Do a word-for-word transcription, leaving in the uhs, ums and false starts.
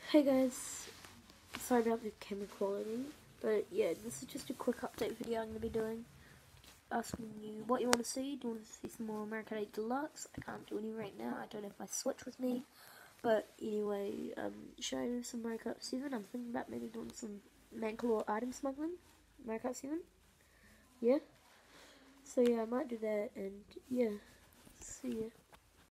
Hey guys, sorry about the camera quality, but yeah, this is just a quick update video I'm going to be doing, asking you what you want to see. Do you want to see some more American eight Deluxe? I can't do any right now, I don't have my Switch with me, but anyway, um, should I do some Mario Kart seven? I'm thinking about maybe doing some Manclaw item smuggling, Mario Kart seven, yeah? So yeah, I might do that, and yeah, see ya.